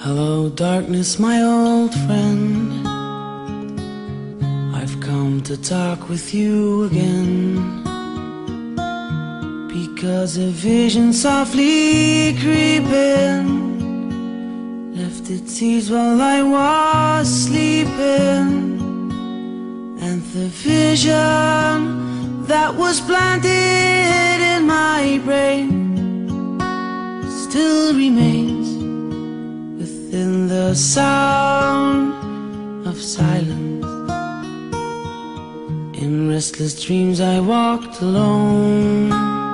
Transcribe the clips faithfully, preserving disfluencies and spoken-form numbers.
Hello darkness, my old friend. I've come to talk with you again, because a vision softly creeping left its seeds while I was sleeping. And the vision that was planted in my brain still remains within the sound of silence. In restless dreams I walked alone,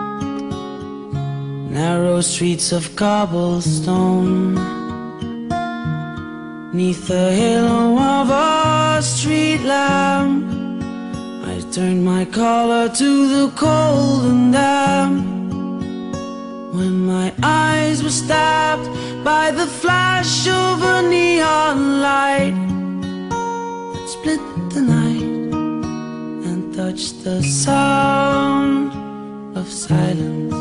narrow streets of cobblestone, neath the halo of a street lamp. I turned my collar to the cold and damp, when my eyes were stabbed by the flash of a neon light that split the night and touched the sound of silence.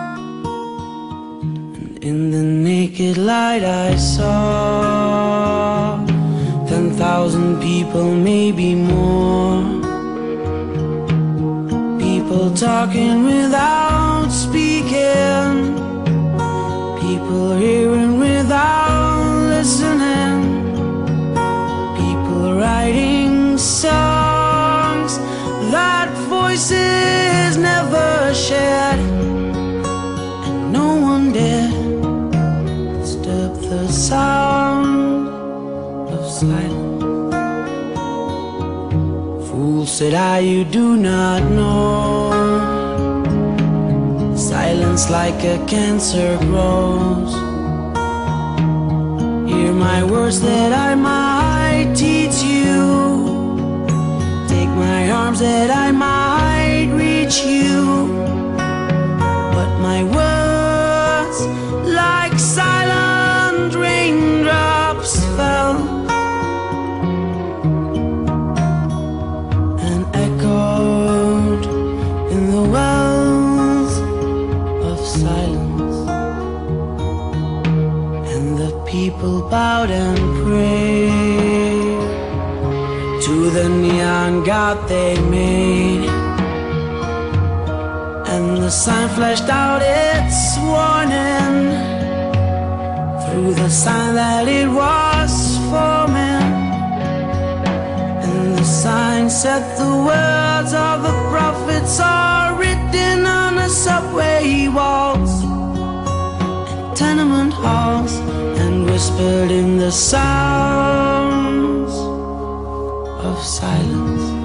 And in the naked light I saw ten thousand people, maybe more, people talking without speaking, people hearing without listening, people writing songs that voices never shared, and no one dared disturb the sound of silence. Fool, said I, you do not know, silence like a cancer grows. Hear my words that I might teach you, take my arms that I might reach you, but my words like silent raindrops fell and echoed in the wells of silence. And the people bowed and prayed to the neon god they made, and the sign flashed out its warning through the sign that it was forming. And the sign said the words of the prophets are written on the subway walls and tenement halls, and whispered in the sounds of silence.